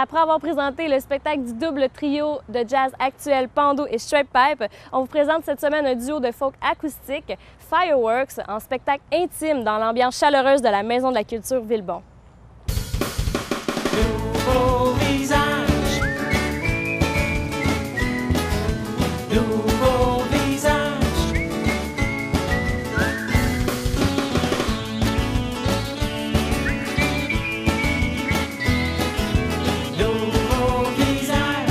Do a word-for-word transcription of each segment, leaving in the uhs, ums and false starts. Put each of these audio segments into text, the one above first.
après avoir présenté le spectacle du double trio de jazz actuel Pando et Straight Pipe, on vous présente cette semaine un duo de folk acoustique, Fireworks, en spectacle intime dans l'ambiance chaleureuse de la Maison de la Culture Villebon. Nouveau visage, nouveau visage. Nouveau visage.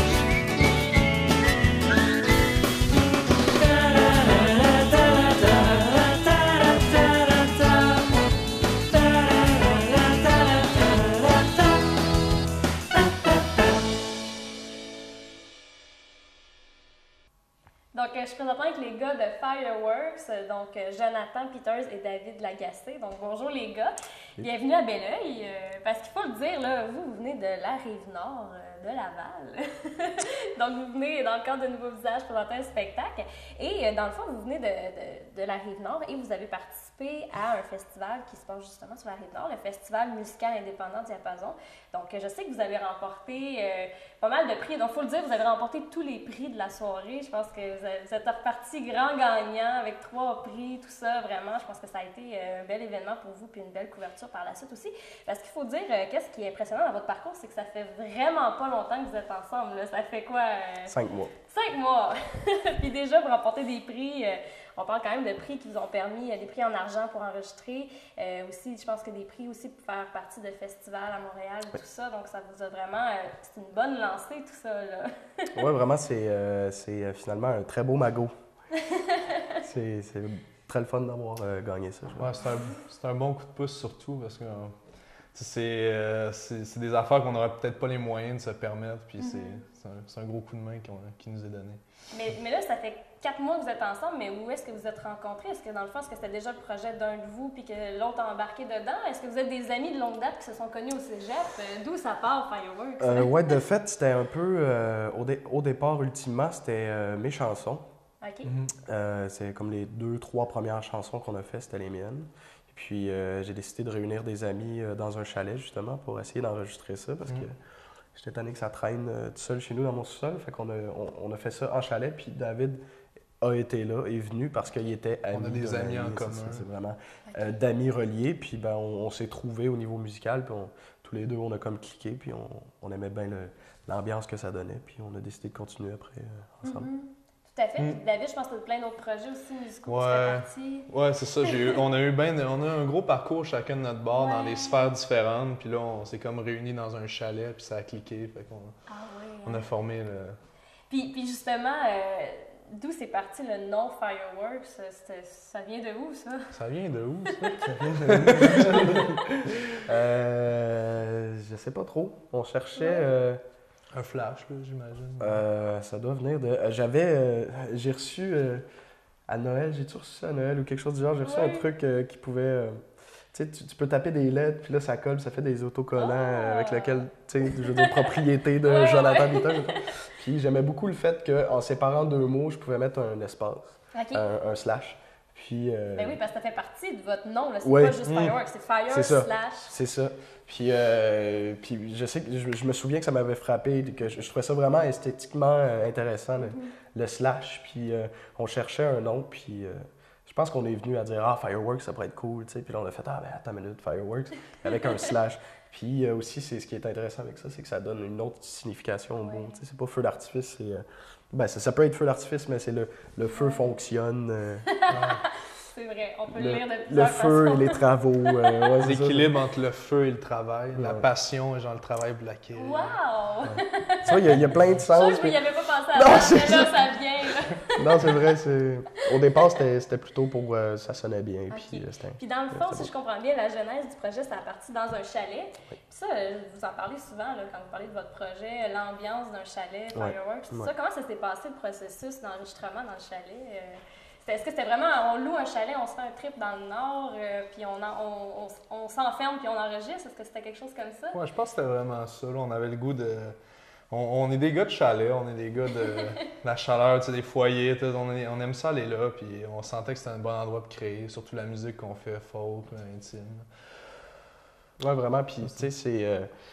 Donc, je suis présentement avec les gars de Fireworks, donc Jonathan Peters et David Lagacé. Donc, bonjour les gars. Bienvenue à Belleuil. Euh, parce qu'il faut le dire, là, vous, vous venez de la Rive-Nord euh, de Laval. Donc, vous venez dans le cadre de Nouveau Visage présenter un spectacle. Et euh, dans le fond, vous venez de, de, de la Rive-Nord et vous avez participé à un festival qui se passe justement sur la Rive-Nord, le Festival musical indépendant Diapason. Donc, je sais que vous avez remporté euh, pas mal de prix. Donc, il faut le dire, vous avez remporté tous les prix de la soirée. Je pense que vous, avez, vous êtes reparti grand gagnant avec trois prix, tout ça. Vraiment, je pense que ça a été un bel événement pour vous puis une belle couverture par la suite aussi. Parce qu'il faut dire, euh, qu'est-ce qui est impressionnant dans votre parcours, c'est que ça fait vraiment pas longtemps que vous êtes ensemble. Là. Ça fait quoi? Euh... Cinq mois. Cinq mois! Puis déjà, vous remportez des prix. Euh, on parle quand même de prix qui vous ont permis, euh, des prix en argent pour enregistrer. Euh, aussi, je pense que des prix aussi pour faire partie de festivals à Montréal et tout ça. Donc, ça vous a vraiment... Euh, c'est une bonne lancée, tout ça, là. Oui, vraiment, c'est euh, c'est finalement un très beau magot. c'est très le fun d'avoir euh, gagné ça. Ouais, c'est un, un bon coup de pouce surtout parce que euh, c'est euh, des affaires qu'on n'aurait peut-être pas les moyens de se permettre. Puis mm-hmm. c'est un, un gros coup de main qu qui nous est donné. Mais, mais là, ça fait quatre mois que vous êtes ensemble, mais où est-ce que vous êtes rencontrés? Est-ce que dans le fond, est-ce que c'était déjà le projet d'un de vous puis que l'autre a embarqué dedans? Est-ce que vous êtes des amis de longue date qui se sont connus au cégep? D'où ça part, Fireworks? Euh, oui, de fait, c'était un peu... Euh, au, dé au départ, ultimement, c'était euh, mes chansons. OK. Mm-hmm. euh, c'est comme les deux, trois premières chansons qu'on a faites, c'était les miennes. Et puis, euh, j'ai décidé de réunir des amis euh, dans un chalet, justement, pour essayer d'enregistrer ça, parce mm-hmm. que j'étais tanné que ça traîne euh, tout seul chez nous dans mon sous-sol. Fait qu'on a, on, on a fait ça en chalet, puis David a été là, est venu parce qu'il était ami. On a des amis en commun. C'est vraiment okay. euh, d'amis reliés, puis ben, on, on s'est trouvés au niveau musical, puis on, tous les deux, on a comme cliqué, puis on, on aimait bien l'ambiance que ça donnait, puis on a décidé de continuer après euh, ensemble. Mm-hmm. Tout à fait. Mm. Puis David, je pense que tu as plein d'autres projets aussi musicaux ouais. qui font partie. Ouais, c'est ça. Eu, on, a eu ben, on a un gros parcours chacun de notre bord ouais. dans des sphères différentes. Puis là, on s'est comme réunis dans un chalet, puis ça a cliqué. Fait qu'on ah, oui, on a formé le... Puis, puis justement, euh, d'où c'est parti le nom Fireworks? Ça vient de où, ça? Ça vient de où, ça? Ça vient de où? euh, je sais pas trop. On cherchait... Ouais. Euh... Un flash, j'imagine. Euh, ça doit venir de... Euh, J'avais... Euh, j'ai reçu... Euh, à Noël, j'ai-tu reçu ça à Noël ou quelque chose du genre? J'ai reçu ouais. un truc euh, qui pouvait... Euh, tu sais, tu peux taper des lettres, puis là, ça colle, ça fait des autocollants oh. euh, avec lesquels, tu sais, j'ai des propriétés de ouais, Jonathan Peters. Ouais. Puis j'aimais beaucoup le fait qu'en séparant deux mots, je pouvais mettre un espace, okay. un, un slash. Puis, euh... ben oui, parce que ça fait partie de votre nom, c'est ouais. pas juste Fireworks, c'est Fire c'est slash. C'est ça. Puis, euh, puis je sais que je, je me souviens que ça m'avait frappé, que je, je trouvais ça vraiment esthétiquement euh, intéressant, le, mm-hmm. le slash. Puis euh, on cherchait un nom, puis euh, je pense qu'on est venu à dire « Ah, Fireworks, ça pourrait être cool », tu sais. Puis là, on a fait « Ah, ben attends une minute, Fireworks », avec un slash. Puis euh, aussi, c'est ce qui est intéressant avec ça, c'est que ça donne une autre signification au mot. Tu sais, c'est pas feu d'artifice, c'est... Euh, ben, ça, ça peut être feu d'artifice, mais c'est le, le feu fonctionne. Euh, C'est vrai, on peut le, le lire de plusieurs façons. Le feu façons. et les travaux. Euh, ouais, l'équilibre entre le feu et le travail, ouais. la passion et genre le travail blaqué. Wow! Ouais. Tu vois, il y, y a plein de sens. Je n'y avais pas pensé à non, ça, mais là, ça vient. Là. Non, c'est vrai. Au départ, c'était plutôt pour... Euh, ça sonnait bien. Okay. Puis, euh, puis dans le fond, si beau. je comprends bien, la genèse du projet, ça a parti dans un chalet. Oui. Puis ça, vous en parlez souvent là, quand vous parlez de votre projet, l'ambiance d'un chalet, Fireworks. Ouais. Ça, comment ça s'est passé le processus d'enregistrement dans le chalet? Euh, Est-ce que c'était vraiment, on loue un chalet, on se fait un trip dans le nord, euh, puis on, on, on, on s'enferme, puis on enregistre? Est-ce que c'était quelque chose comme ça? Ouais, je pense que c'était vraiment ça. Là. On avait le goût de... On, on est des gars de chalet, on est des gars de la chaleur, tu sais, des foyers, on, est, on aime ça aller là, puis on sentait que c'était un bon endroit de créer, surtout la musique qu'on fait, folk, intime. Ouais, vraiment, puis tu sais, c'est... Euh,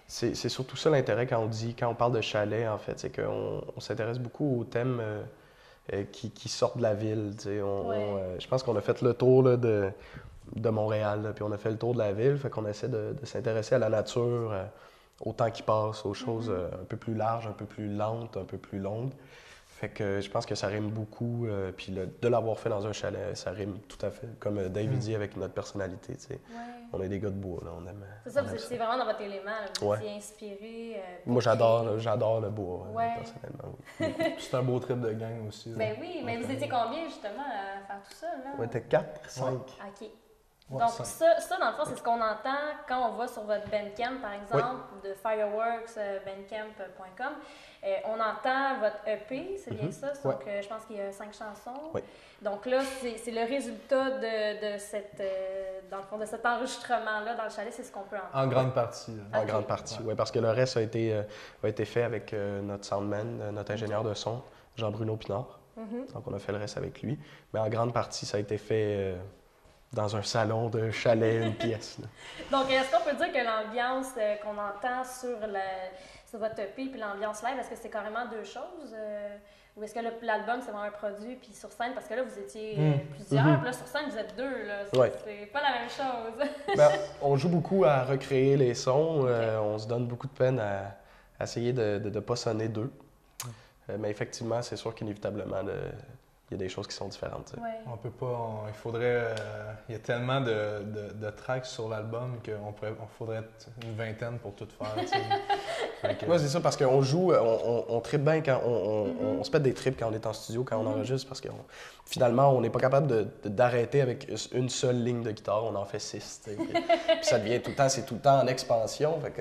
c'est c'est surtout ça l'intérêt quand on dit, quand on parle de chalet, en fait, c'est qu'on on s'intéresse beaucoup aux thèmes euh, euh, qui, qui sortent de la ville. tu sais. On, Ouais. on, euh, je pense qu'on a fait le tour là, de, de Montréal, là, puis on a fait le tour de la ville, fait qu'on essaie de, de s'intéresser à la nature, euh, au temps qui passe, aux choses Mhm. euh, un peu plus larges, un peu plus lentes, un peu plus longues. Fait que je pense que ça rime beaucoup, euh, puis le- de l'avoir fait dans un chalet, ça rime tout à fait, comme euh, Dave Mm. dit avec notre personnalité, tu sais. Ouais. On est des gars de bois, là, on aime, C'est ça, on vous aime étiez vraiment dans votre élément, là, vous Ouais. étiez inspiré. euh, Moi, pour j'adore, créer. là, j'adore le bois, euh, Ouais. personnellement. Oui. C'est un beau trip de gang aussi. là. Ben oui, mais En vous famille. étiez combien justement à faire tout ça, là? On était quatre, cinq. OK. Ouais, Donc, cinq. ça, ça, dans le fond, c'est ce qu'on entend quand on va sur votre Bandcamp, par exemple, de fireworks euh, bandcamp point com. Euh, on entend votre E P, c'est bien Mhm. ça? Ouais. Donc, euh, je pense qu'il y a cinq chansons. Oui. Donc là, c'est c'est le résultat de, de, cette, euh, dans le fond, de cet enregistrement-là dans le chalet, c'est ce qu'on peut entendre. En grande partie. là. En Ok. grande partie, Ouais. oui, parce que le reste a été, euh, a été fait avec euh, notre soundman, euh, notre ingénieur de son, Jean-Bruno Pinard. Mhm. Donc, on a fait le reste avec lui. Mais en grande partie, ça a été fait euh, dans un salon de chalet, une pièce. là. Donc, est-ce qu'on peut dire que l'ambiance euh, qu'on entend sur, le, sur votre E P puis l'ambiance live, est-ce que c'est carrément deux choses? euh, ou est-ce que le- l'album, c'est vraiment un produit, puis sur scène, parce que là, vous étiez euh, Mm. plusieurs, Mhm. puis là, sur scène, vous êtes deux, là. C'est Ouais. c'est pas la même chose. Ben, on joue beaucoup à recréer les sons. euh, on se donne beaucoup de peine à, à essayer de ne pas sonner deux. Euh, mais effectivement, c'est sûr qu'inévitablement, le- il y a des choses qui sont différentes. tu sais. Ouais. On peut pas. on- il faudrait. euh, il y a tellement de, de, de tracks sur l'album qu'on pourrait, on faudrait être une vingtaine pour tout faire. tu sais. Fait que- Moi, c'est ça, parce qu'on joue, on, on, on tripe bien quand on, on, Mhm. on se pète des trips quand on est en studio, quand on Mhm. enregistre, parce que on- finalement, on n'est pas capable de- de- d'arrêter avec une seule ligne de guitare, on en fait six. tu sais. Puis, puis ça devient tout le temps, c'est tout le temps en expansion. Fait que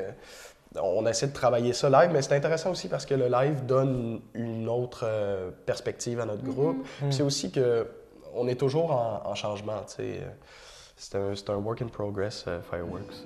on essaie de travailler ça live, mais c'est intéressant aussi parce que le live donne une autre euh, perspective à notre groupe. Mhm. Puis c'est aussi que on est toujours en, en changement. tu sais. C'est un, c'est un work in progress, euh, Fireworks.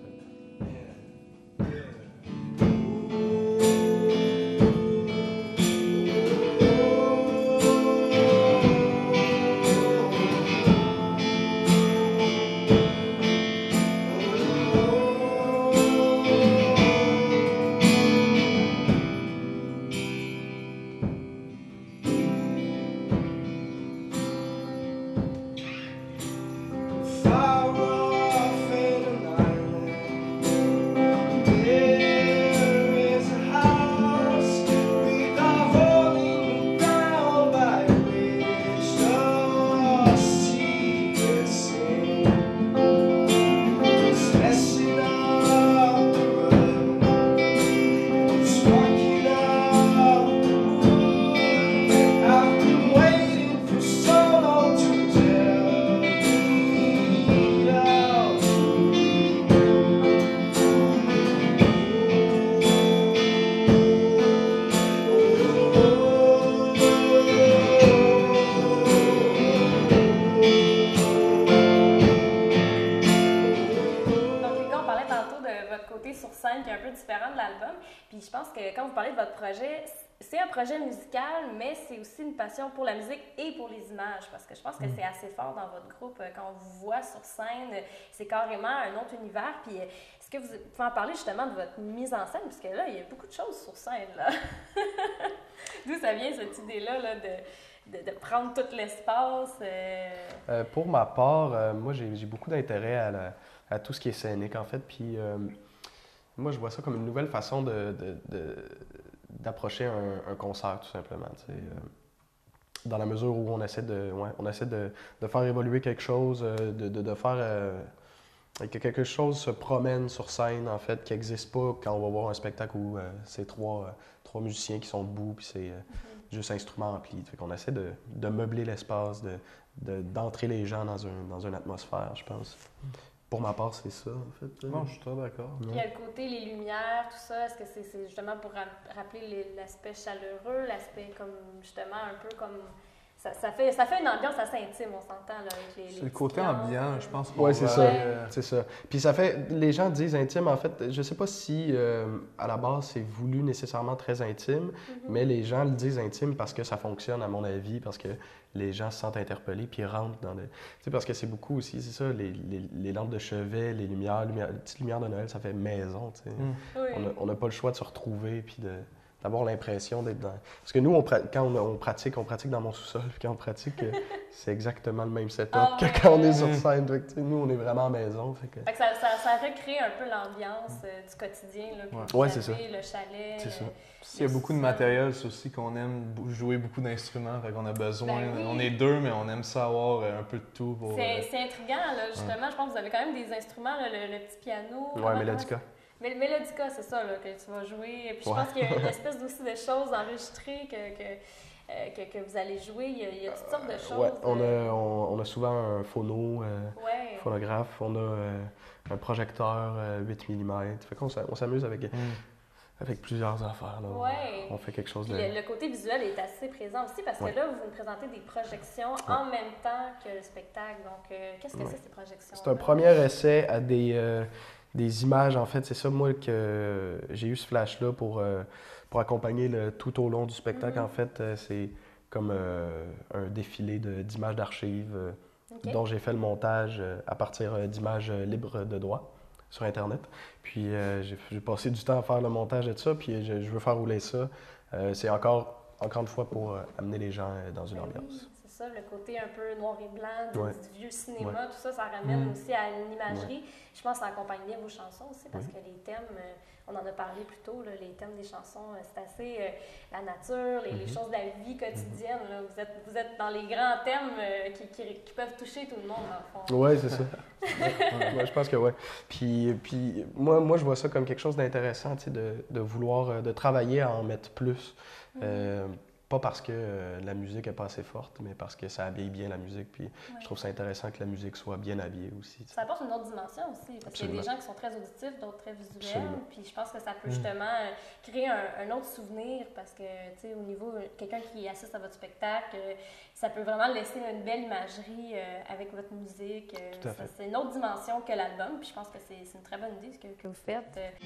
Far off in an island, there is a house with a falling down by which the secret sing. It's messing up the road, it's rocking up the wood. I've been waiting for so long to tell you now. Donc, les gars, on parlait tantôt de votre côté sur scène qui est un peu différent de l'album. Puis je pense que quand vous parlez de votre projet, c'est un projet musical, mais c'est aussi une passion pour la musique et pour les images. Parce que je pense que c'est assez fort dans votre groupe. euh, Quand on vous voit sur scène, euh, c'est carrément un autre univers. Puis euh, est-ce que vous pouvez en parler justement de votre mise en scène? Parce que là, il y a beaucoup de choses sur scène, là. D'où ça vient cette idée-là là, de, de, de prendre tout l'espace? euh, Euh, pour ma part, euh, moi, j'ai j'ai beaucoup d'intérêt à, la- à tout ce qui est scénique, en fait. Puis, euh, moi, je vois ça comme une nouvelle façon de, de- de- d'approcher un, un concert, tout simplement. tu sais. Euh, dans la mesure où on essaie de, ouais, on essaie de, de faire évoluer quelque chose, euh, de, de, de faire euh, que quelque chose se promène sur scène, en fait, qui n'existe pas quand on va voir un spectacle où euh, c'est trois, euh, trois musiciens qui sont debout, puis c'est euh, juste instruments amplis. Fait qu'on essaie de, de meubler l'espace, de, de- d'entrer les gens dans, un, dans une atmosphère, je pense. Pour ma part, c'est ça, en fait. Non, je suis très d'accord. Puis il y a le côté, les lumières, tout ça, est-ce que c'est c'est justement pour ra- rappeler les- l'aspect chaleureux, l'aspect comme, justement, un peu comme ça, ça, fait, ça fait une ambiance assez intime, on s'entend, là, avec les, les C'est le petits côté clients, ambiant, euh, je pense. Ouais, c'est ça. Euh, C'est ça. Puis ça fait. Les gens disent intime, en fait, je sais pas si euh, à la base c'est voulu nécessairement très intime, Mhm. mais les gens le disent intime parce que ça fonctionne, à mon avis, parce que les gens se sentent interpellés puis ils rentrent dans le. Tu sais, parce que c'est beaucoup aussi, c'est ça, les, les, les lampes de chevet, les lumières, lumières, les petites lumières de Noël, ça fait maison, tu sais. Mm. Oui. On a- On n'a pas le choix de se retrouver puis de. D'avoir l'impression d'être dans. Parce que nous, on pra- quand on, on pratique, on pratique dans mon sous-sol. Puis quand on pratique, euh, c'est exactement le même setup Ah que ouais. quand on est sur scène. Fait que, tu sais, nous, on est vraiment à la maison. Fait que... Fait que ça, ça, ça recrée un peu l'ambiance euh, du quotidien, là, que Ouais. vous Ouais, c'est avez, le chalet. C'est le- ça. Il y a beaucoup de matériel, c'est aussi qu'on aime bou- jouer beaucoup d'instruments, fait qu'on a besoin. Ben oui. On est deux, mais on aime ça avoir euh, un peu de tout pour. C'est euh, c'est intriguant, là, justement. Je pense que vous avez quand même des instruments, là, le, le petit piano. Ouais, comment- Mélodica. Mais le Mélodica, c'est ça là, que tu vas jouer. Puis je Ouais. pense qu'il y a une espèce aussi de choses enregistrées que, que, euh, que, que vous allez jouer. Il y a, il y a toutes sortes de choses. Ouais, on euh, a, on, on a souvent un phono, euh, ouais. phonographe. On a euh, un projecteur euh, huit millimètres. Fait qu'on s'a- on s'amuse avec, mm. avec plusieurs affaires. Là. Ouais. On fait quelque chose Puis de. le, le côté visuel est assez présent aussi parce que Ouais. là, vous nous présentez des projections en même temps que le spectacle. Donc, euh, qu'est-ce que Ouais. c'est ces projections? C'est un premier essai à des, euh, des images, en fait. C'est ça, moi, que j'ai eu ce flash-là pour, euh, pour accompagner le, tout au long du spectacle. Mhm. En fait, euh, c'est comme euh, un défilé de- d'images d'archives euh, Ok. dont j'ai fait le montage euh, à partir euh, d'images euh, libres de droit sur Internet. Puis euh, j'ai j'ai passé du temps à faire le montage de ça, puis je, je veux faire rouler ça. Euh, c'est encore, encore une fois pour euh, amener les gens euh, dans une Ben ambiance. oui, c'est ça, le côté un peu noir et blanc du, Ouais. du vieux cinéma, tout ça, ça ramène Mm. aussi à une imagerie. Je pense que ça accompagne bien vos chansons aussi parce Oui. que les thèmes, euh, on en a parlé plus tôt, là, les thèmes des chansons, euh, c'est assez euh, la nature, les, les Mhm. choses de la vie quotidienne. Là. Vous, êtes, vous êtes dans les grands thèmes euh, qui, qui, qui peuvent toucher tout le monde, dans le fond. Oui, c'est ça. Ouais, je pense que oui. Puis, puis moi, moi, je vois ça comme quelque chose d'intéressant, tu sais, de, de vouloir, euh, de travailler à en mettre plus. Mhm. Euh, pas parce que euh, la musique n'est pas assez forte, mais parce que ça habille bien la musique. Puis Ouais. je trouve ça intéressant que la musique soit bien habillée aussi. tu sais. Ça apporte une autre dimension aussi, parce qu'il y a des gens qui sont très auditifs, d'autres très visuels. Absolument. Puis je pense que ça peut Mm. justement euh, créer un, un autre souvenir, parce que, tu sais, au niveau, euh, quelqu'un qui assiste à votre spectacle, euh, ça peut vraiment laisser une belle imagerie euh, avec votre musique. euh, Tout à ça- fait. C'est une autre dimension que l'album, puis je pense que c'est c'est une très bonne idée ce que, que vous faites. euh.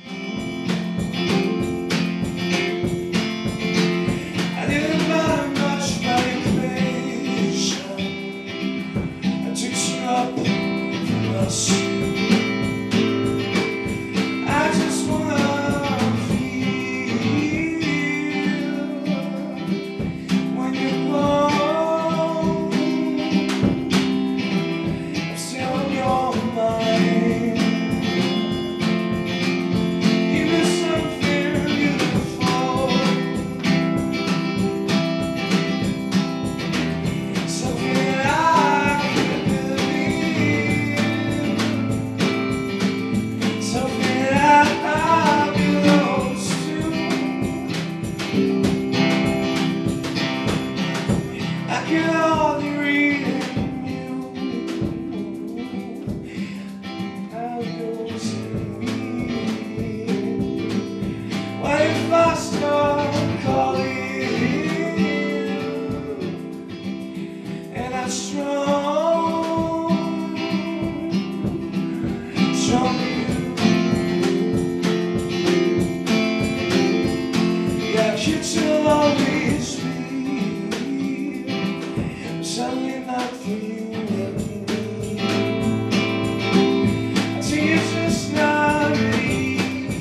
I didn't matter much by inclination. I took you up from us. I just wanna feel when you're gone. I'm still on your mind. You miss something beautiful. Something I can believe. Something I belong to. I can only read in you. How goes me? What if I start calling? And I'm strong, strong you. Yeah, kids will always be something not for you and me. I think it's just not me.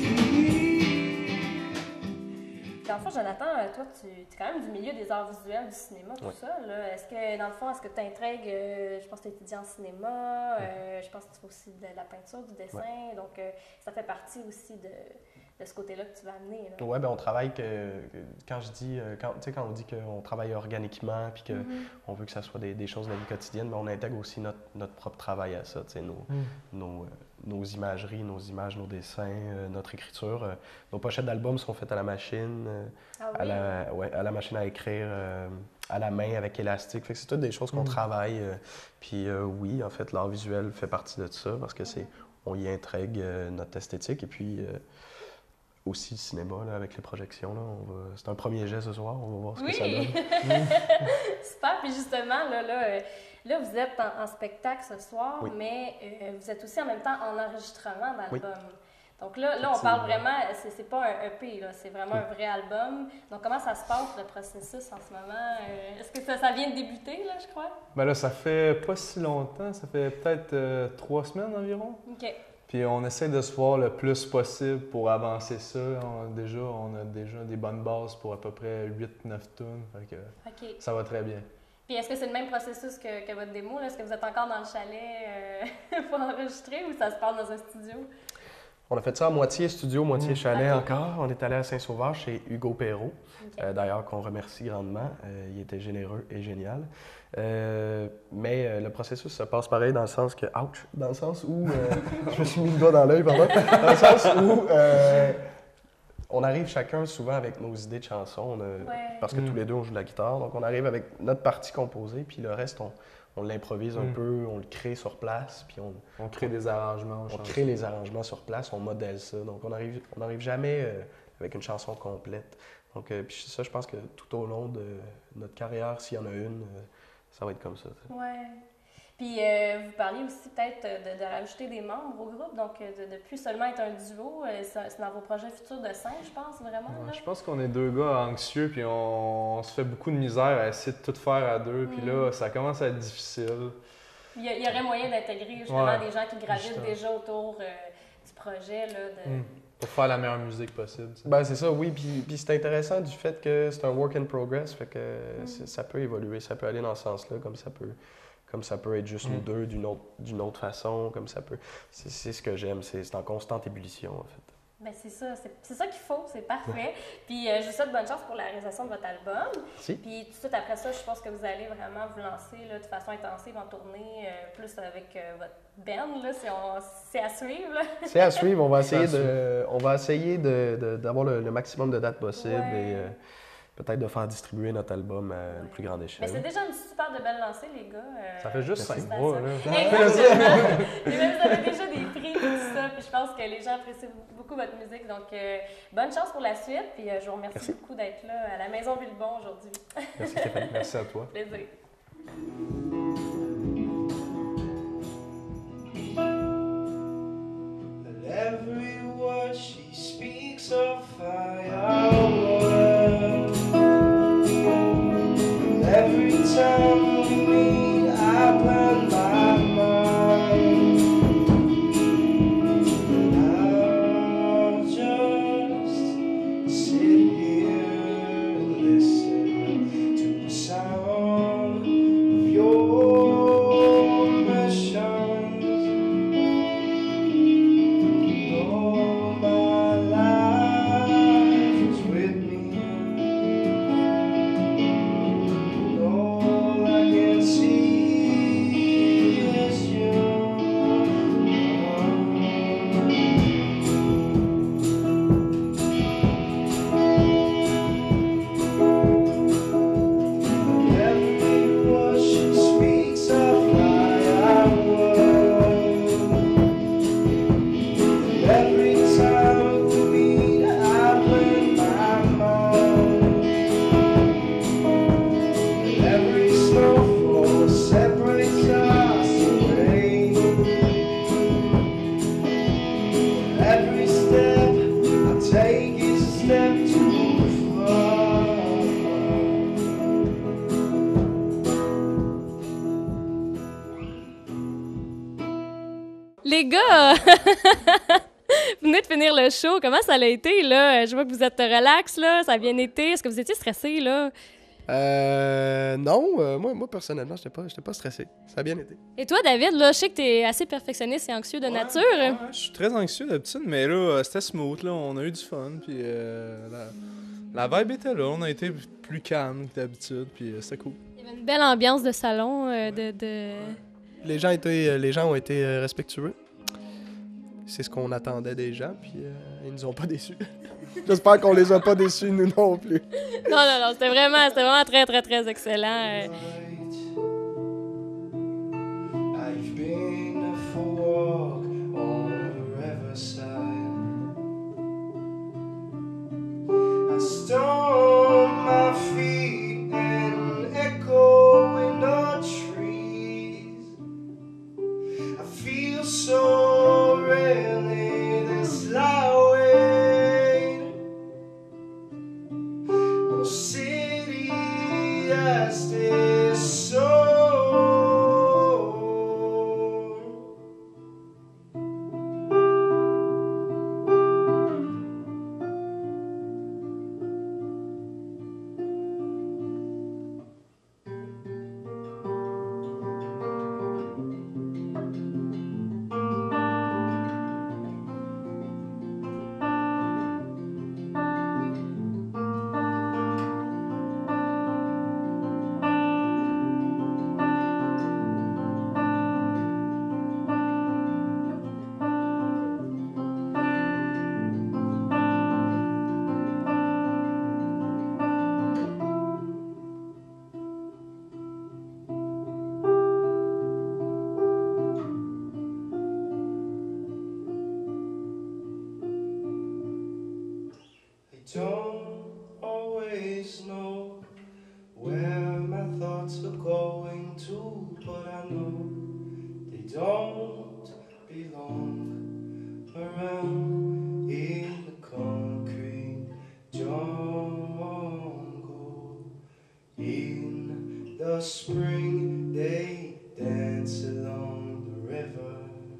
Dans le fond, Jonathan, euh, toi, tu es quand même du milieu des arts visuels, du cinéma, tout Ouais. ça. là. Est-ce que, dans le fond, est-ce que tu intrigues, je pense que tu étudies en cinéma, euh, je pense que tu fais aussi de la peinture, du dessin, donc euh, ça fait partie aussi de, de ce côté-là que tu vas amener. Là. Ouais, ben on travaille que, que- quand je dis, euh, quand, tu sais, quand on dit qu'on travaille organiquement puis qu'on Mhm. veut que ça soit des, des choses de la vie quotidienne, ben on intègre aussi notre, notre propre travail à ça, tu sais, nos, Mm. nos, euh, nos imageries, nos images, nos dessins, euh, notre écriture. euh, nos pochettes d'albums sont faites à la machine, euh, Ah à, oui? la, ouais, à la machine à écrire, euh, à la main avec élastique. Fait que c'est toutes des choses qu'on Mm. travaille. euh, puis euh, oui, en fait, l'art visuel fait partie de ça parce que c'est, on y intègre euh, notre esthétique. Et puis euh, aussi le cinéma là, avec les projections. Là. On va... C'est un premier jet ce soir, on va voir ce Oui. que ça donne. Super, puis justement, là, là, euh, là vous êtes en, en spectacle ce soir, Oui. mais euh, vous êtes aussi en même temps en enregistrement d'album. Oui. Donc là, là, on parle vraiment, c'est, c'est pas un E P, là, c'est vraiment un vrai album. Donc comment ça se passe, le processus en ce moment? Euh, est-ce que ça, ça vient de débuter, là, je crois? Ben là, ça fait pas si longtemps, ça fait peut-être euh, trois semaines environ. OK. Puis on essaie de se voir le plus possible pour avancer ça. On a déjà, on a déjà des bonnes bases pour à peu près huit neuf tunes. Fait que OK. ça va très bien. Puis est-ce que c'est le même processus que, que votre démo? Là? Est-ce que vous êtes encore dans le chalet euh, pour enregistrer ou ça se passe dans un studio? On a fait ça à moitié studio, moitié chalet Ok. encore. On est allé à Saint-Sauveur chez Hugo Perrault, OK. euh, d'ailleurs qu'on remercie grandement. Euh, il était généreux et génial. Euh, mais euh, le processus se passe pareil dans le sens que, ouch, dans le sens où, euh, je me suis mis le doigt dans l'œil, pardon, dans le sens où euh, on arrive chacun souvent avec nos idées de chansons, on a- Ouais. parce que Mm. tous les deux on joue de la guitare, donc on arrive avec notre partie composée, puis le reste on, on l'improvise un Mm. peu, on le crée sur place, puis on, On crée des arrangements. on crée les arrangements sur place, on modèle ça. Donc, on arrive, on n'arrive jamais euh, avec une chanson complète. Donc, euh, puis ça, je pense que tout au long de notre carrière, s'il y en a une, euh, ça va être comme ça. ça. Ouais. Puis euh, vous parliez aussi peut-être de, de rajouter des membres au groupe, donc euh, de, de plus seulement être un duo. euh, C'est c'est dans vos projets futurs de scène, je pense, vraiment. Ouais, Là. je pense qu'on est deux gars anxieux, puis on, on se fait beaucoup de misère à essayer de tout faire à deux. Puis là, ça commence à être difficile. Il y, a- il y aurait moyen d'intégrer justement Ouais, des gens qui gravitent justement. déjà autour euh, du projet. Là, de... Mm. Pour faire la meilleure musique possible. tu sais. Ben, c'est ça, oui. Puis, puis c'est intéressant du fait que c'est un work in progress, fait que Mm. c'est- ça peut évoluer, ça peut aller dans ce sens-là, comme ça peut, comme ça peut être juste Mm. nous deux d'une autre, d'une autre façon, comme ça peut. C'est c'est ce que j'aime, c'est c'est en constante ébullition, en fait. Ben c'est ça, c'est c'est ça qu'il faut, c'est parfait. Puis euh, je vous souhaite bonne chance pour la réalisation de votre album. Si. Puis tout de suite après ça, je pense que vous allez vraiment vous lancer là, de façon intensive en tournée, euh, plus avec euh, votre band, là, si on- c'est à suivre. Là. C'est à suivre. On va essayer C'est à de, on va essayer de, de- d'avoir le, le maximum de dates possibles Ouais. et euh, peut-être de faire distribuer notre album à une Ouais. plus grande Mais échelle. c'est déjà une super de belle lancée, les gars. euh, Ça fait juste cinq félicitations. mois. Là. Exactement. Et même vous avez déjà des prix et tout ça. Puis je pense que les gens apprécient beaucoup votre musique. Donc, euh, bonne chance pour la suite. Puis euh, je vous remercie Merci. beaucoup d'être là à la Maison Villebon aujourd'hui. Merci Stéphanie. Merci à toi. Plaisir. And every word she speaks of fireworks. And every time we meet, I burn my mind. And I'll just sit here and listen to the sound of your passions. All my life is with me. All I can see is you. Every word she speaks of fireworks. Every time we meet, I burn my mind. Every snowfall separates us away. Every step I take is a step too far. Les gars, vous venez de finir le show. Comment ça a été, là? Je vois que vous êtes relax, là. Ça a bien été. Est-ce que vous étiez stressé, là? Euh, non, euh, moi, moi personnellement, je n'étais pas, j'étais pas stressé. Ça a bien été. Et toi, David, là, je sais que t'es assez perfectionniste et anxieux de nature. Ouais, je suis très anxieux d'habitude, mais là, euh, c'était smooth. Là. On a eu du fun. Puis euh, la, la vibe était là. On a été plus calme que d'habitude. Puis euh, c'était cool. Il y avait une belle ambiance de salon, euh, de... de... Les gens, étaient, les gens ont été euh, respectueux. C'est ce qu'on attendait des gens, puis euh, ils nous ont pas déçus. J'espère qu'on les a pas déçus, nous non plus. Non, non, non, c'était vraiment, c'était vraiment très, très, très excellent. euh. I've been for a walk on the riverside. going to, but I know they don't belong around in the concrete jungle. In the spring they dance along the river.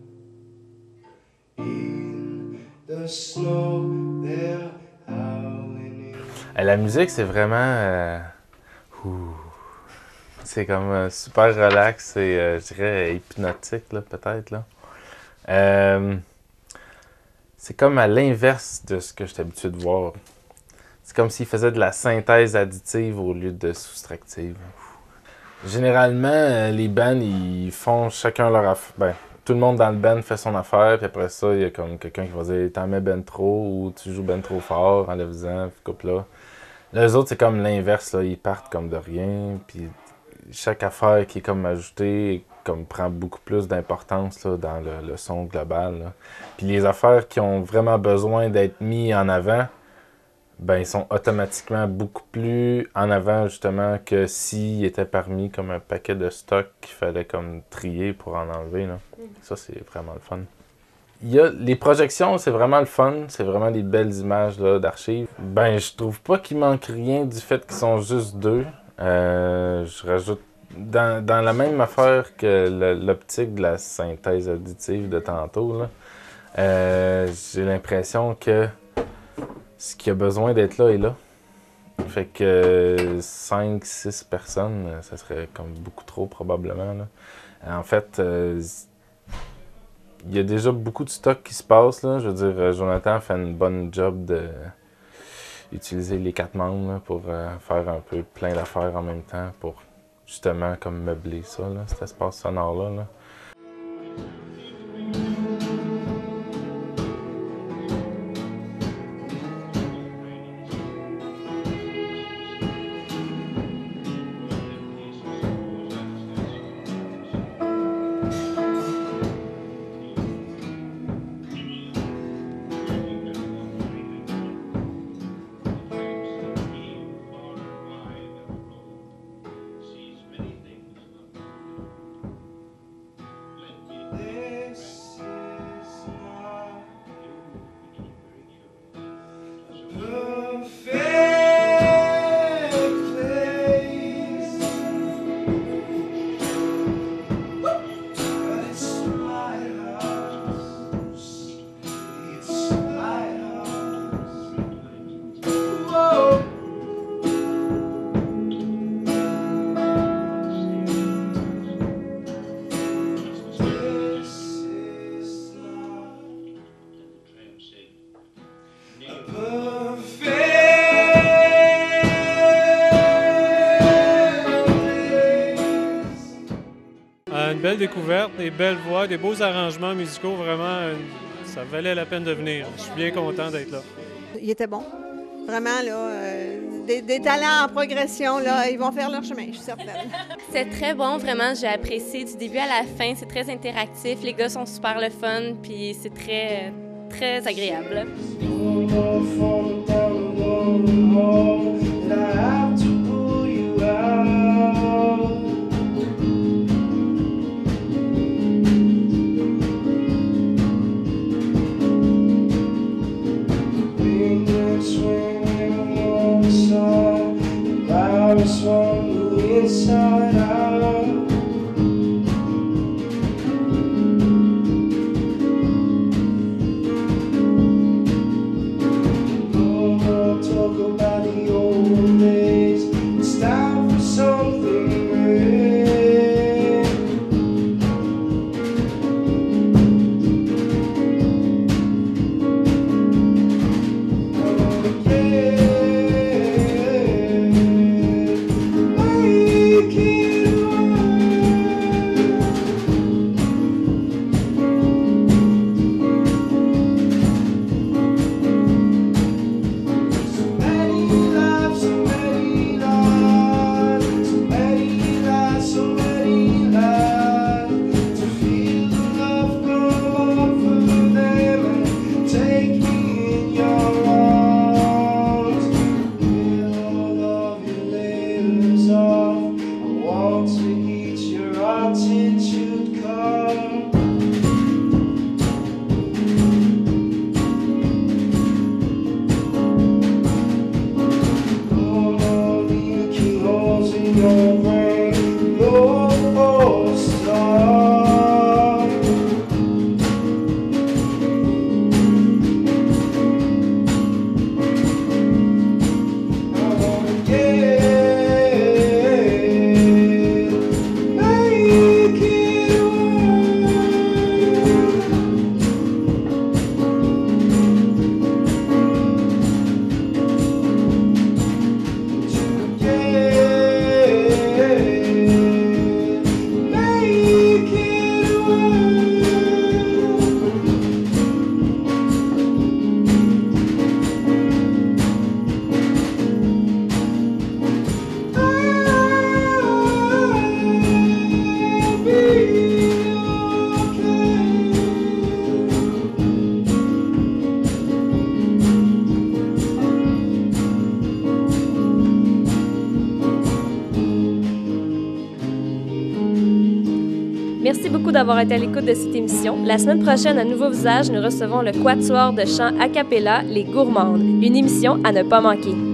In the snow they're howling in. La musique, c'est vraiment... Euh... ouh. C'est comme euh, super relax et, euh, je dirais, hypnotique, là, peut-être, là. Euh... C'est comme à l'inverse de ce que je suis habitué de voir. C'est comme s'ils faisaient de la synthèse additive au lieu de soustractive. Généralement, euh, les bands, ils font chacun leur affaire. Ben, tout le monde dans le band fait son affaire, puis après ça, il y a comme quelqu'un qui va dire « T'en mets ben trop » ou « Tu joues ben trop fort, enlève-en, coupe là ». Les autres, c'est comme l'inverse, là. Ils partent comme de rien, puis chaque affaire qui est comme ajoutée comme prend beaucoup plus d'importance là, dans le, le son global. Là. Puis les affaires qui ont vraiment besoin d'être mis en avant, ben ils sont automatiquement beaucoup plus en avant justement que s'ils étaient parmi comme un paquet de stock qu'il fallait comme trier pour en enlever. Là. Ça, c'est vraiment le fun. Il y a, les projections, c'est vraiment le fun. C'est vraiment des belles images là, d'archives. Ben, je trouve pas qu'il manque rien du fait qu'ils sont juste deux. Euh, je rajoute dans, dans la même affaire que l'optique de la synthèse additive de tantôt, là, euh, j'ai l'impression que ce qui a besoin d'être là est là. Fait que cinq six personnes, ça serait comme beaucoup trop probablement. Là. En fait, euh, il y a déjà beaucoup de stock qui se passe. Là. Je veux dire, Jonathan fait une bonne job de utiliser les quatre membres là, pour euh, faire un peu plein d'affaires en même temps pour justement comme meubler ça, là, cet espace sonore-là. Là. Une belle découverte, des belles voix, des beaux arrangements musicaux, vraiment, ça valait la peine de venir. Je suis bien content d'être là. Il était bon. Vraiment, là, euh, des, des talents en progression, là, ils vont faire leur chemin, je suis certaine. C'est très bon, vraiment, j'ai apprécié du début à la fin, c'est très interactif, les gars sont super le fun, puis c'est très, très agréable. From the inside out. No more talk about the Merci beaucoup d'avoir été à l'écoute de cette émission. La semaine prochaine, à Nouveau Visage, nous recevons le quatuor de chant a cappella Les Gourmandes, une émission à ne pas manquer.